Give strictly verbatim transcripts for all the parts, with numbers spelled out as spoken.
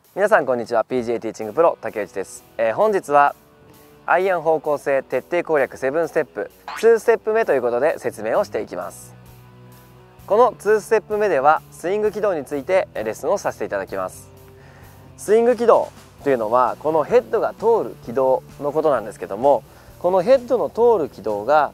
皆さんこんにちは。 ピージーエー ティーチングプロ竹内です、えー、本日はアイアン方向性徹底攻略セブンステップにステップ目ということで説明をしていきます。このにステップ目ではスイング軌道についてレッスンをさせていただきます。スイング軌道というのはこのヘッドが通る軌道のことなんですけども、このヘッドの通る軌道が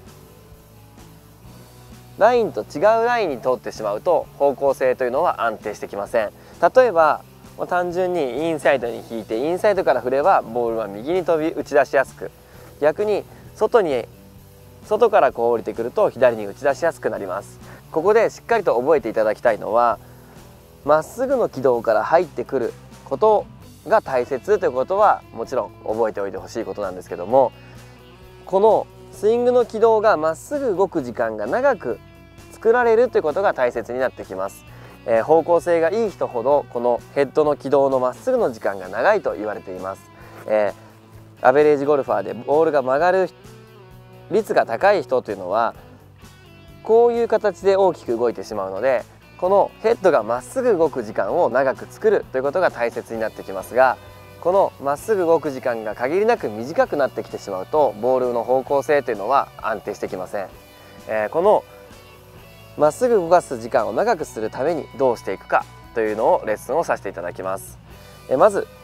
ラインと違うラインに通ってしまうと方向性というのは安定してきません。例えば単純にインサイドに引いてインサイドから振ればボールは右に飛び打ち出しやすく、逆に外に外からこう降りてくると左に打ち出しやすくなります。ここでしっかりと覚えていただきたいのは、まっすぐの軌道から入ってくることが大切ということはもちろん覚えておいてほしいことなんですけども、このスイングの軌道がまっすぐ動く時間が長く作られるということが大切になってきます。えー、方向性がいい人ほどこのヘッドの軌道のまっすぐの時間が長いと言われています。えー、アベレージゴルファーでボールが曲がる率が高い人というのはこういう形で大きく動いてしまうので、このヘッドがまっすぐ動く時間を長く作るということが大切になってきますが、このまっすぐ動く時間が限りなく短くなってきてしまうとボールの方向性というのは安定してきません。えー、このまっすぐ動かす時間を長くするためにどうしていくかというのをレッスンをさせていただきます。えまず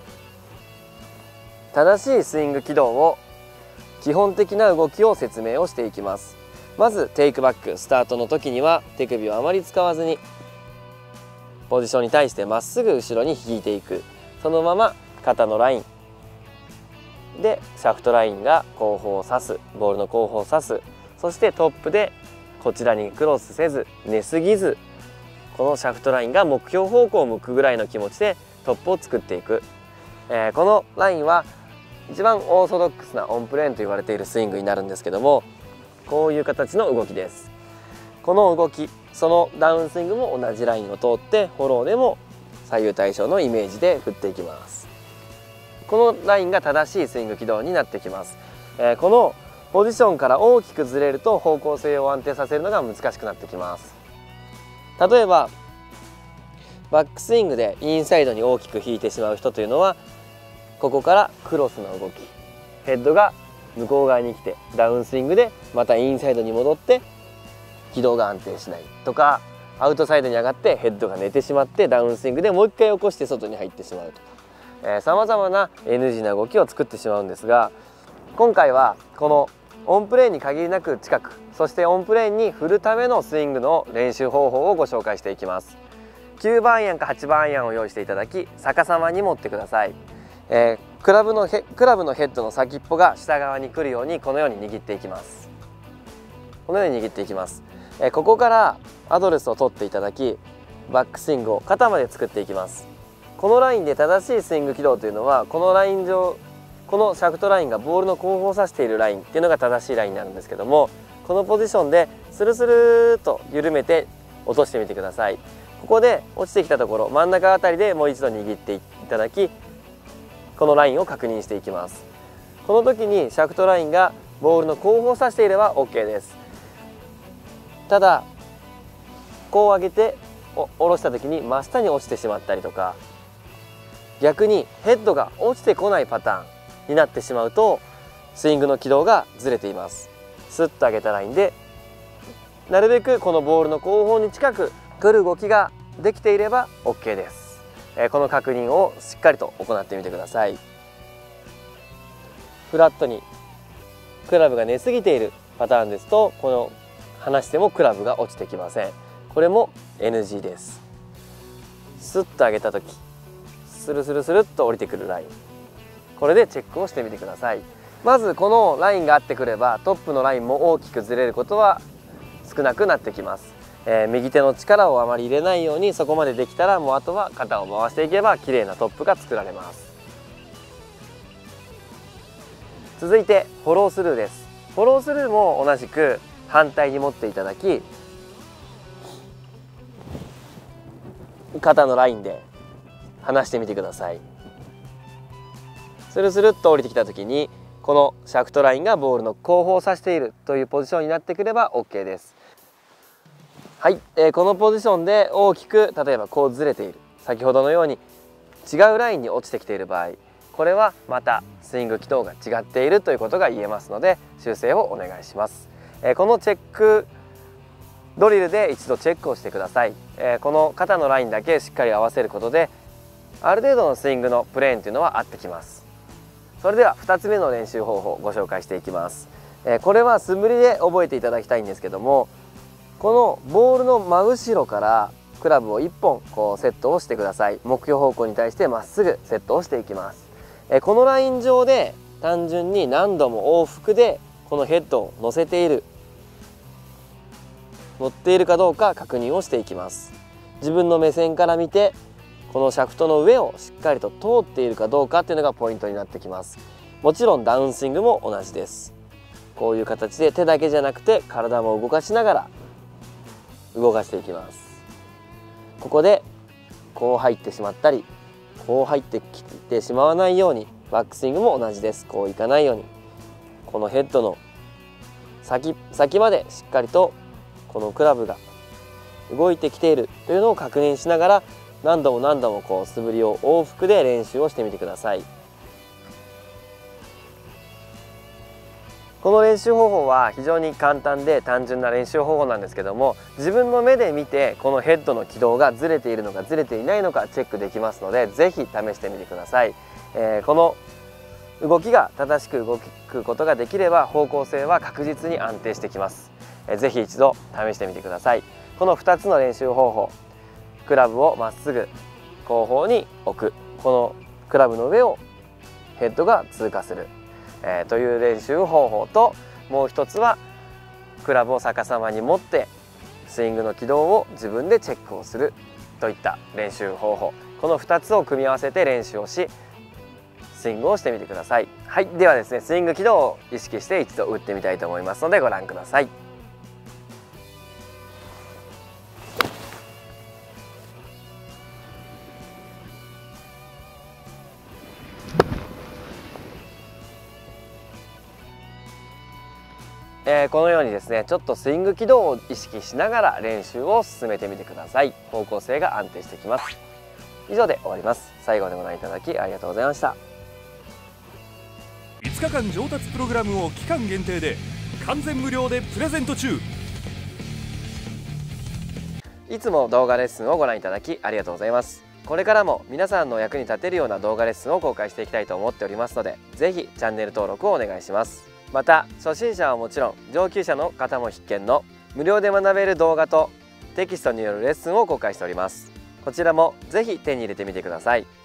正しいスイング軌道を基本的な動きを説明をしていきます。まずテイクバックスタートの時には手首をあまり使わずにポジションに対してまっすぐ後ろに引いていく、そのまま肩のラインでシャフトラインが後方を指す、ボールの後方を指す、そしてトップでこちらにクロスせず寝すぎず、このシャフトラインが目標方向を向くぐらいの気持ちでトップを作っていく、えー、このラインは一番オーソドックスなオンプレーンと言われているスイングになるんですけども、こういう形の動きです。この動き、そのダウンスイングも同じラインを通ってフォローでも左右対称のイメージで振っていきます。このラインが正しいスイング軌道になってきます。えー、このポジションから大きくずれると方向性を安定させるのが難しくなってきます。例えばバックスイングでインサイドに大きく引いてしまう人というのは、ここからクロスの動き、ヘッドが向こう側に来てダウンスイングでまたインサイドに戻って軌道が安定しないとか、アウトサイドに上がってヘッドが寝てしまってダウンスイングでもう一回起こして外に入ってしまうとか、さまざまな エヌジー な動きを作ってしまうんですが、今回はこのオンプレーンに限りなく近く、そしてオンプレーンに振るためのスイングの練習方法をご紹介していきます。きゅうばんアイアンかはちばんアイアンを用意していただき、逆さまに持ってください。えー、クラブのヘクラブのヘッドの先っぽが下側に来るようにこのように握っていきます。このように握っていきます。えー、ここからアドレスを取っていただき、バックスイングを肩まで作っていきます。このラインで正しいスイング軌道というのは、このライン上このシャフトラインがボールの後方を指しているラインっていうのが正しいラインになるんですけども、このポジションでスルスルーと緩めて落としてみてください。ここで落ちてきたところ真ん中あたりでもう一度握っていただき、このラインを確認していきます。この時にシャフトラインがボールの後方を指していれば オーケー です。ただこう上げて下ろした時に真下に落ちてしまったりとか、逆にヘッドが落ちてこないパターンになってしまうとスイングの軌道がずれています。スッと上げたラインでなるべくこのボールの後方に近く来る動きができていれば オーケー です。えー、この確認をしっかりと行ってみてください。フラットにクラブが寝すぎているパターンですと、この離してもクラブが落ちてきません。これも エヌジー です。スッと上げた時スルスルスルっと降りてくるライン、これでチェックをしてみてください。まずこのラインが合ってくればトップのラインも大きくずれることは少なくなってきます。えー、右手の力をあまり入れないようにそこまでできたら、もうあとは肩を回していけば綺麗なトップが作られます。続いてフォロースルーです。フォロースルーも同じく反対に持っていただき、肩のラインで離してみてください。スルスルっと降りてきた時にこのシャフトラインがボールの後方を指しているというポジションになってくれば オーケー です。はい、えー、このポジションで大きく例えばこうずれている、先ほどのように違うラインに落ちてきている場合、これはまたスイング軌道が違っているということが言えますので、修正をお願いします。えー、このチェックドリルで一度チェックをしてください。えー、この肩のラインだけしっかり合わせることで、ある程度のスイングのプレーンというのは合ってきます。それではふたつめの練習方法をご紹介していきます。えー、これは素振りで覚えていただきたいんですけども、このボールの真後ろからクラブをいっぽんこうセットをしてください。目標方向に対してまっすぐセットをしていきます。えー、このライン上で単純に何度も往復でこのヘッドを乗せている乗っているかどうか確認をしていきます。自分の目線から見てこのシャフトの上をしっかりと通っているかどうかっていうのがポイントになってきます。もちろんダウンスイングも同じです。こういう形で手だけじゃなくて体も動かしながら動かしていきます。ここでこう入ってしまったりこう入ってきてしまわないように、バックスイングも同じです。こういかないようにこのヘッドの先先までしっかりとこのクラブが動いてきているというのを確認しながら、何度も何度もこう素振りを往復で練習をしてみてください。この練習方法は非常に簡単で単純な練習方法なんですけども、自分の目で見てこのヘッドの軌道がずれているのかずれていないのかチェックできますので、是非試してみてください。えー、この動きが正しく動くことができれば方向性は確実に安定してきます。ぜひ一度試してみてください。このふたつの練習方法、クラブをまっすぐ後方に置く、このクラブの上をヘッドが通過する、えー、という練習方法と、もう一つはクラブを逆さまに持ってスイングの軌道を自分でチェックをするといった練習方法、このふたつを組み合わせて練習をしスイングをしてみてください。はい、ではですね、スイング軌道を意識して一度打ってみたいと思いますのでご覧ください。えー、このようにですね、ちょっとスイング軌道を意識しながら練習を進めてみてください。方向性が安定してきます。以上で終わります。最後までご覧いただきありがとうございました。 いつかかん上達プログラムを期間限定で完全無料でプレゼント中。 いつも動画レッスンをご覧いただきありがとうございます。これからも皆さんの役に立てるような動画レッスンを公開していきたいと思っておりますので、ぜひチャンネル登録をお願いします。また初心者はもちろん上級者の方も必見の無料で学べる動画とテキストによるレッスンを公開しております。こちらもぜひ手に入れてみてください。